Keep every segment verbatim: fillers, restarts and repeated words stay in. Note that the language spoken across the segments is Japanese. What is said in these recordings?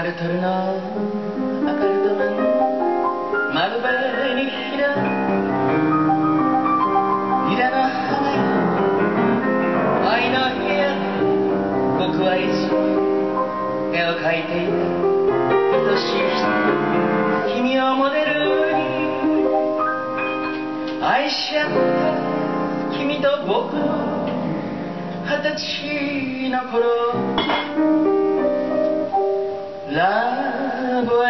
ルトルのアパルトマン窓辺に開くニラの花よ愛の部屋僕はいつも絵を描いていた愛しい人君をモデルに愛し合った君と僕の二十歳の頃ラブエ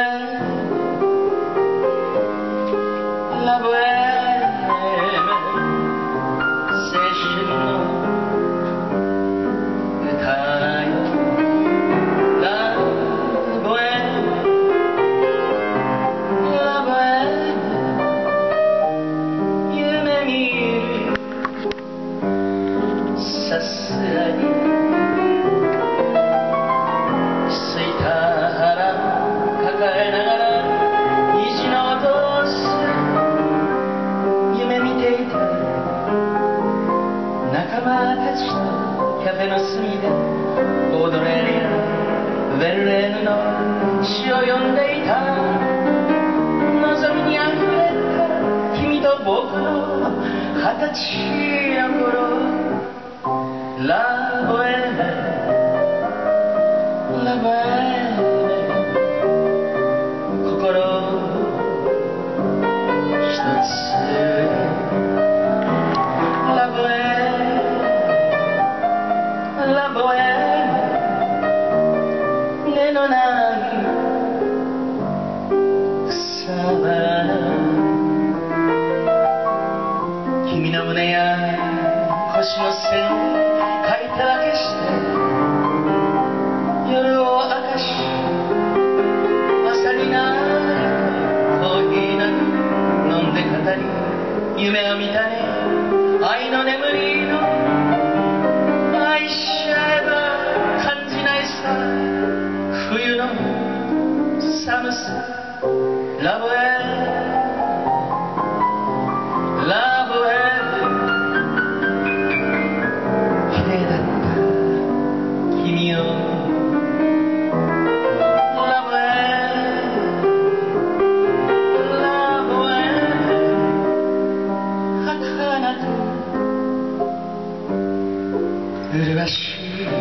ラブエ青春の歌よラブエラブエ夢見るさすがに仲間たちとキャフェの隅でオードレーやヴェルレーヌの詩を読んでいた望みにあふれた君と僕の二十歳の頃ラボエラボエ心一つ根のない草花君の胸や腰の線描いただけして夜を明かし朝になるコーヒーなく飲んで語り夢を見たね愛の眠りの愛し合えば感じないさ冬の寒さラボエラボエ綺麗だった君をラボエラボエ儚く麗しい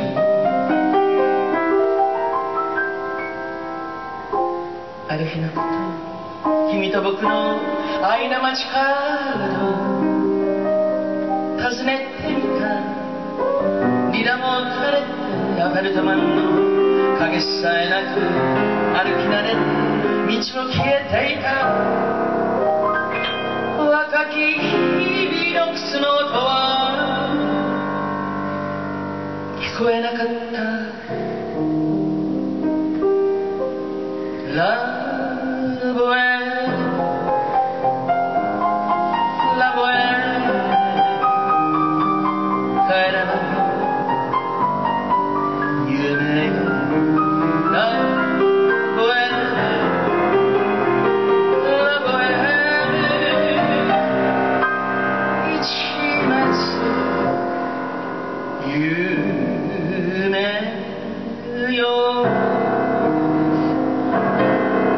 ある日のこと君と僕の愛の街角訪ねてみたリラも垂れてアパルトマンの影さえなく歩き慣れて道も消えていた若き日々の靴の音は聞こえなかったラボエラボエ帰らない夢よラボエラボエ一抹夢よ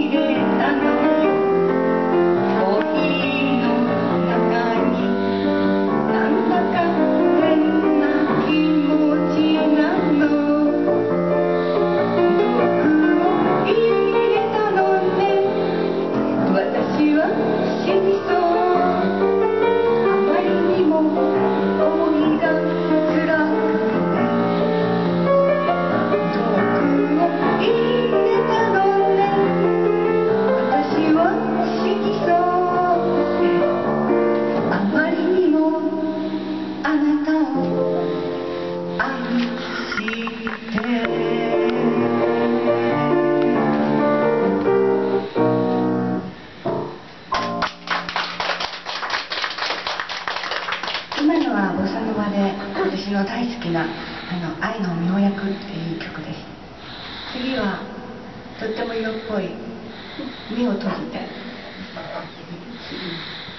今のはボサノバで私の大好きな「あの愛の妙薬」っていう曲です。次はとっても色っぽい「目を閉じて」